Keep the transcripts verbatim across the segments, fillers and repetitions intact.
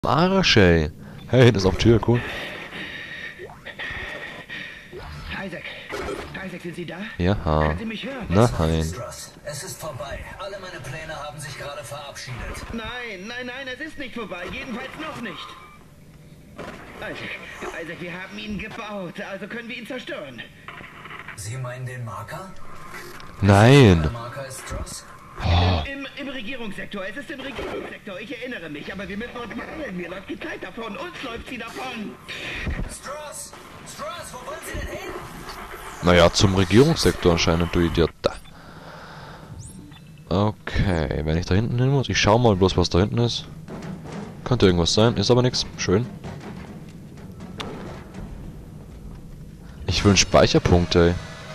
Arsch, ey. Hey, hinten ist auf Tür, cool. Isaac, Isaac, sind Sie da? Ja. Können Sie mich hören? Nein. Struss, es ist vorbei. Alle meine Pläne haben sich gerade verabschiedet. Nein, nein, nein, es ist nicht vorbei. Jedenfalls noch nicht. Isaac, Isaac, wir haben ihn gebaut, also können wir ihn zerstören. Sie meinen den Marker? Nein. Der Marker ist Struss? Oh. Im, Im Regierungssektor, es ist im Regierungssektor, ich erinnere mich, aber wir müssen uns beeilen. Mir läuft die Zeit davon, uns läuft sie davon. Struss! Struss, wo wollen Sie denn hin? Naja, zum Regierungssektor anscheinend, du Idiot. Okay, wenn ich da hinten hin muss, ich schau mal bloß, was da hinten ist. Könnte irgendwas sein, ist aber nichts. Schön. Ich will einen Speicherpunkt, ey.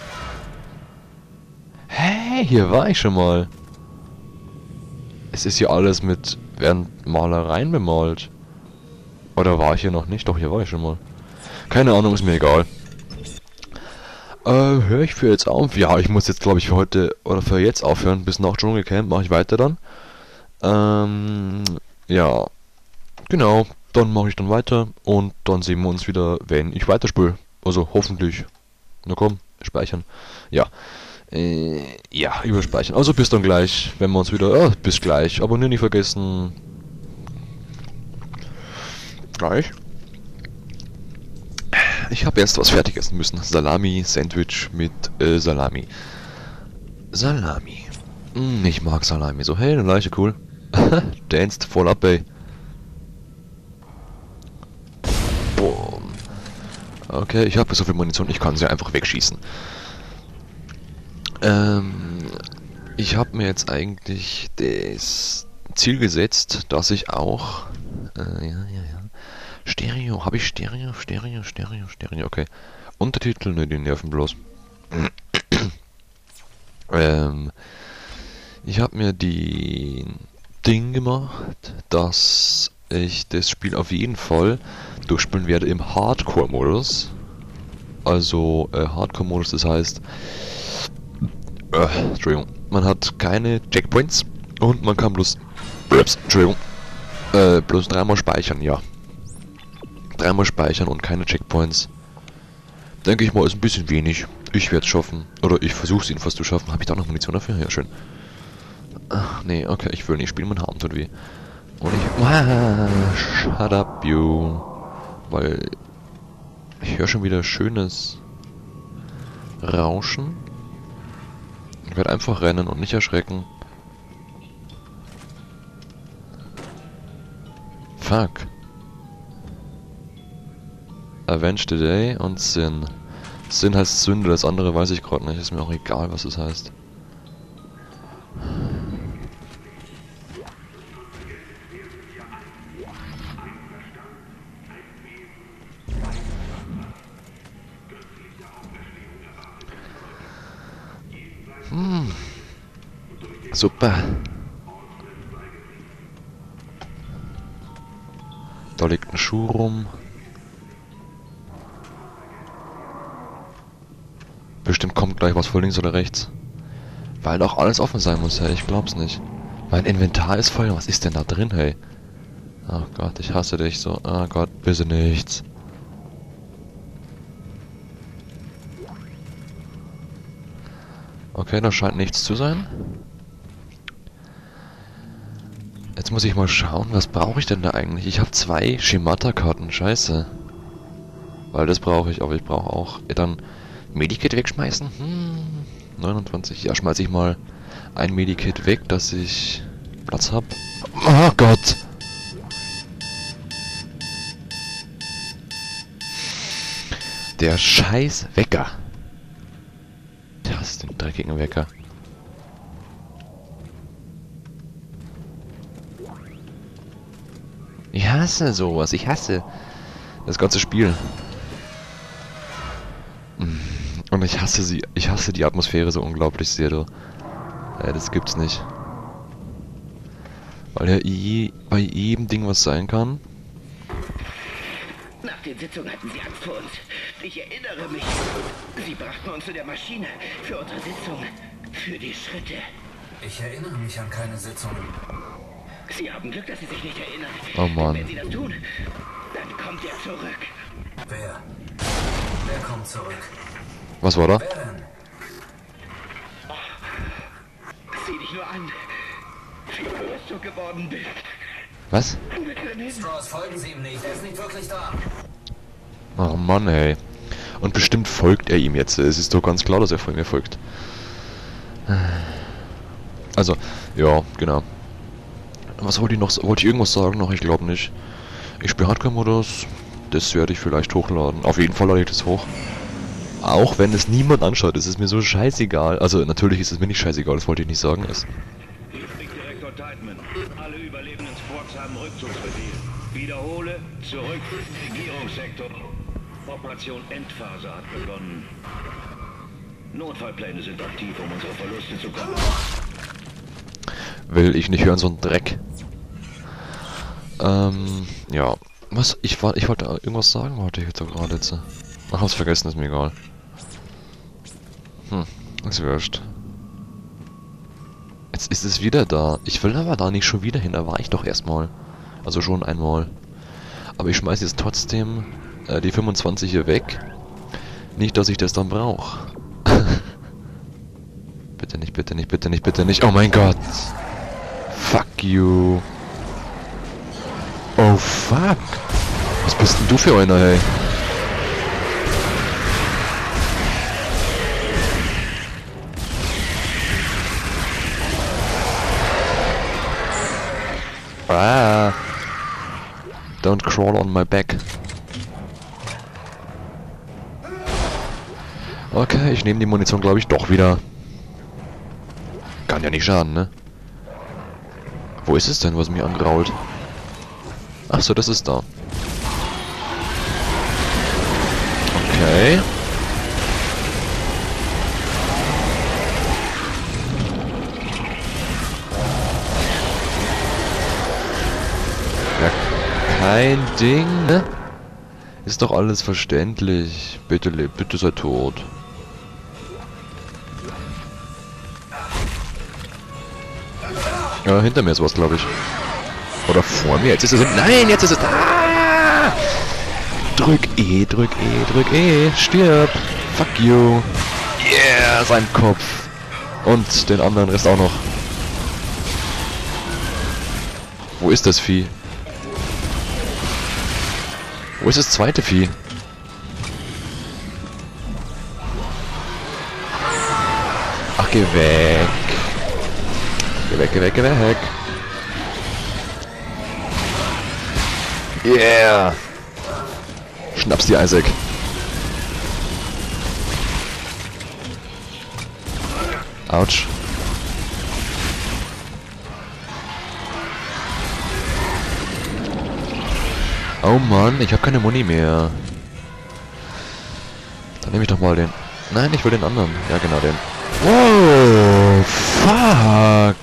Hey, hier war ich schon mal. Es ist hier alles mit werden Malereien bemalt. Oder war ich hier noch nicht? Doch, hier war ich schon mal. Keine Ahnung, ist mir egal. Äh, höre ich für jetzt auf? Ja, ich muss jetzt, glaube ich, für heute oder für jetzt aufhören. Bis nach Dschungelcamp mache ich weiter dann. Ähm, ja. Genau, dann mache ich dann weiter und dann sehen wir uns wieder, wenn ich weiterspüle. Also hoffentlich. Na komm, speichern. Ja. Äh, ja, überspeichern. Also bis dann gleich, wenn wir uns wieder... Ja, bis gleich. Abonnieren nicht vergessen. Gleich. Ich habe erst was fertig essen müssen. Salami, Sandwich mit äh, Salami. Salami. Mm, ich mag Salami. So, hey, eine Leiche, cool. Danced voll ab, ey. Boom. Okay, ich habe so viel Munition, ich kann sie einfach wegschießen. Ähm, ich habe mir jetzt eigentlich das Ziel gesetzt, dass ich auch... Äh, ja, ja, ja. Stereo, habe ich Stereo, Stereo, Stereo, Stereo, okay. Untertitel, ne, die nerven bloß. ähm, ich habe mir die Ding gemacht, dass ich das Spiel auf jeden Fall durchspielen werde im Hardcore-Modus. Also, äh, Hardcore-Modus, das heißt... Äh, Entschuldigung. Man hat keine Checkpoints und man kann bloß... Ups, Entschuldigung. Äh, bloß dreimal speichern, ja. Dreimal speichern und keine Checkpoints. Denke ich mal, ist ein bisschen wenig. Ich werde es schaffen. Oder ich versuche es jedenfalls zu schaffen. Habe ich da noch Munition dafür? Ja, schön. Ach, nee, okay, ich will nicht spielen. Mein Arm tut weh. Und ich... Ah, shut up, you. Weil... Ich höre schon wieder schönes... Rauschen. Ich werde einfach rennen und nicht erschrecken. Fuck. Avenge the Day und Sin. Sin heißt Sünde, das andere weiß ich gerade nicht. Ist mir auch egal, was es heißt. Hm. Super. Da liegt ein Schuh rum. Bestimmt kommt gleich was von links oder rechts. Weil doch alles offen sein muss, hey. Ich glaub's nicht. Mein Inventar ist voll. Was ist denn da drin, hey? Ach Gott, ich hasse dich so. Ah Gott, bitte nichts. Okay, da scheint nichts zu sein. Jetzt muss ich mal schauen, was brauche ich denn da eigentlich? Ich habe zwei Schemata-Karten, scheiße. Weil das brauche ich, aber ich brauche auch... Dann Medikit wegschmeißen? Hm, neunundzwanzig. Ja, schmeiße ich mal ein Medikit weg, dass ich Platz habe. Oh Gott! Der scheiß Wecker. Ja, was ist den dreckigen Wecker? Ich hasse sowas, ich hasse das ganze Spiel. Und ich hasse sie, ich hasse die Atmosphäre so unglaublich sehr, du. Ja, das gibt's nicht. Weil ja je, bei jedem Ding was sein kann. Nach den Sitzungen hatten Sie Angst vor uns. Ich erinnere mich. Sie brachten uns zu der Maschine für unsere Sitzung. Für die Schritte. Ich erinnere mich an keine Sitzungen. Sie haben Glück, dass Sie sich nicht erinnern. Oh Mann. Wenn Sie das tun, dann kommt er zurück. Wer? Wer kommt zurück? Was war da? Wer denn? Sieh dich nur an, wie groß du geworden bist. Was? Strauss, folgen Sie ihm nicht. Er ist nicht wirklich da. Oh Mann, ey. Und bestimmt folgt er ihm jetzt. Es ist doch ganz klar, dass er mir folgt. Also, ja, genau. Was wollte ich noch? Wollte ich irgendwas sagen noch? Ich glaube nicht. Ich spiele Hardcore-Modus. Das werde ich vielleicht hochladen. Auf jeden Fall lade ich das hoch. Auch wenn es niemand anschaut, es ist mir so scheißegal. Also natürlich ist es mir nicht scheißegal, das wollte ich nicht sagen. Es Hier spricht Direktor Teitman. Alle überlebenden Squads haben Rückzugsbefehl. Wiederhole, zurück, Regierungssektor. Operation Endphase hat begonnen. Notfallpläne sind aktiv, um unsere Verluste zu kompensieren. will ich nicht hören, so ein Dreck. Ähm, ja. Was? Ich war, ich wollte irgendwas sagen, wollte ich jetzt doch gerade jetzt. Ach, hab's vergessen, ist mir egal. Hm, ist wurscht. Jetzt ist es wieder da. Ich will aber da nicht schon wieder hin, da war ich doch erstmal. Also schon einmal. Aber ich schmeiß jetzt trotzdem äh, die fünfundzwanzig hier weg. Nicht, dass ich das dann brauche. Bitte nicht, bitte nicht, bitte nicht, bitte nicht. Oh mein Gott. Fuck you. Oh fuck. Was bist denn du für einer, hey? Ah. Don't crawl on my back. Okay, ich nehme die Munition, glaube ich, doch wieder. Kann ja nicht schaden, ne? Wo ist es denn, was mich angrault? Ach so, das ist da. Okay. Ja, kein Ding, ne? Ist doch alles verständlich. Bitte, bitte sei tot. Ja, hinter mir ist was, glaube ich. Oder vor mir. Jetzt ist es... Nein, jetzt ist es... Ah! Drück E, drück E, drück E. Stirb. Fuck you. Yeah, sein Kopf. Und den anderen Rest auch noch. Wo ist das Vieh? Wo ist das zweite Vieh? Ach, geh weg. Geh weg, geh weg, geh weg. Yeah. Schnapp's dir, Isaac. Autsch. Oh Mann, ich habe keine Muni mehr. Dann nehme ich doch mal den... Nein, ich will den anderen. Ja, genau, den. Wow, fuck.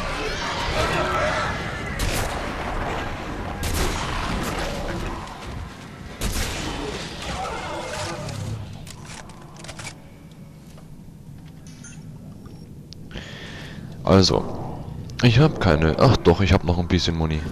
Also, ich habe keine... Ach doch, ich habe noch ein bisschen Muni.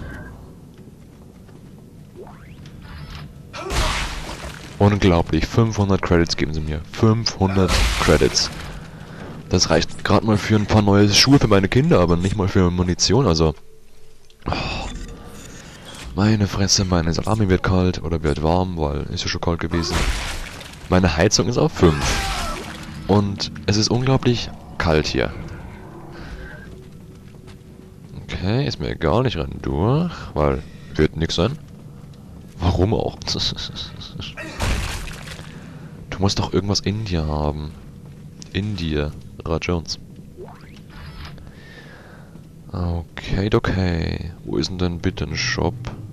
Unglaublich, fünfhundert Credits geben sie mir. fünfhundert Credits. Das reicht gerade mal für ein paar neue Schuhe für meine Kinder, aber nicht mal für Munition, also... Oh, meine Fresse, meine Salami wird kalt oder wird warm, weil ist ja schon kalt gewesen. Meine Heizung ist auf fünf. Und es ist unglaublich kalt hier. Okay, ist mir egal, ich renne durch, weil wird nix sein. Warum auch? Du musst doch irgendwas in dir haben. In dir, Ra Jones. Okay, okay. Wo ist denn denn bitte ein Shop?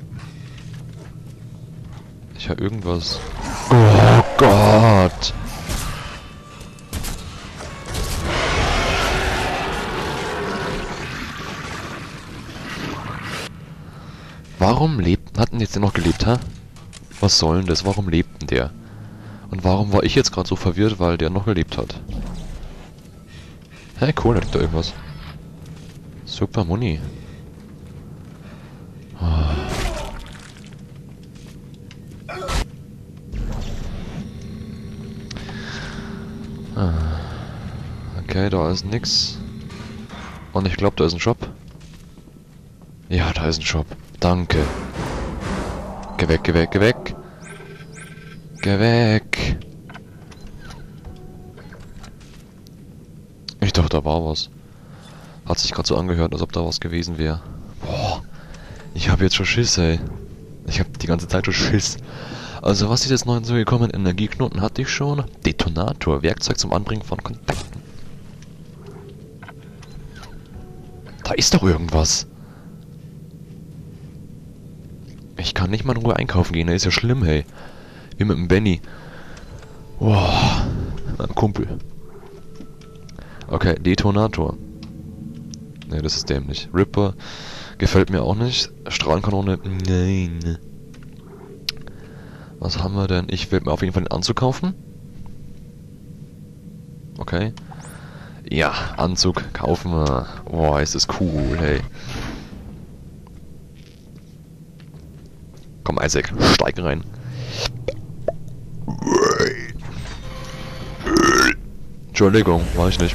Ich habe irgendwas. Oh Gott! Warum lebt... Hat denn jetzt der noch gelebt, ha? Was soll denn das? Warum lebt denn der? Und warum war ich jetzt gerade so verwirrt, weil der noch gelebt hat? Hä, cool, da liegt da irgendwas. Super Muni. Ah. Okay, da ist nix. Und ich glaube, da ist ein Shop. Ja, da ist ein Shop. Danke. Geh weg, geh weg, geh weg. Geh weg. Ich dachte, da war was. Hat sich gerade so angehört, als ob da was gewesen wäre. Boah. Ich habe jetzt schon Schiss, ey. Ich habe die ganze Zeit schon Schiss. Also, was ist jetzt noch hinzugekommen? Energieknoten hatte ich schon. Detonator. Werkzeug zum Anbringen von Kontakten. Da ist doch irgendwas. Ich kann nicht mal in Ruhe einkaufen gehen. Das ist ja schlimm, hey. Wie mit dem Benny. Boah. Mein Kumpel. Okay, Detonator. Ne, das ist dämlich. Ripper. Gefällt mir auch nicht. Strahlenkanone. Nein. Was haben wir denn? Ich werde mir auf jeden Fall den Anzug kaufen. Okay. Ja, Anzug kaufen wir. Boah, ist das cool, hey. Komm, Isaac, steig rein. Entschuldigung, war ich nicht.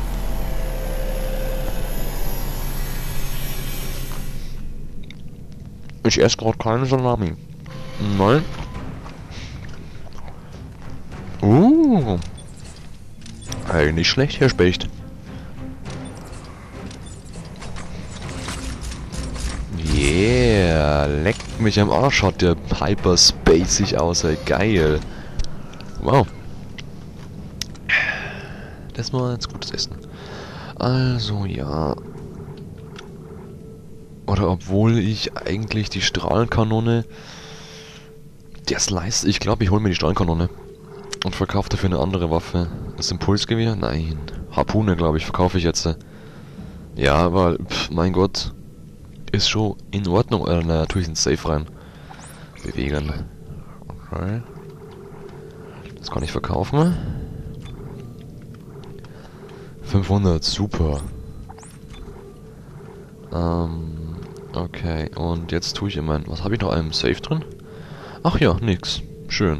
Ich esse gerade keine Salami. Nein. Uh. Hey, nicht schlecht, Herr Specht. Yeah, leckt mich am Arsch, schaut der hyperspacig aus, ey, geil. Wow. Das war jetzt gutes Essen. Also, ja. Oder obwohl ich eigentlich die Strahlenkanone... Das leistet... Ich glaube, ich hole mir die Strahlenkanone. Und verkaufe dafür eine andere Waffe. Das Impulsgewehr? Nein. Harpune, glaube ich, verkaufe ich jetzt. Ja, aber, pff, mein Gott. Ist schon in Ordnung. Äh, na, tue ich ins Safe rein. Bewegen. Okay. Das kann ich verkaufen. fünfhundert, super. Ähm, okay. Und jetzt tue ich in mein... Was habe ich noch im Safe drin? Ach ja, nix. Schön.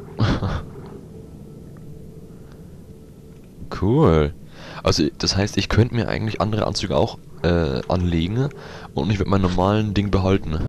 Cool. Also, das heißt, ich könnte mir eigentlich andere Anzüge auch äh, anlegen und ich würde mein normalen Ding behalten.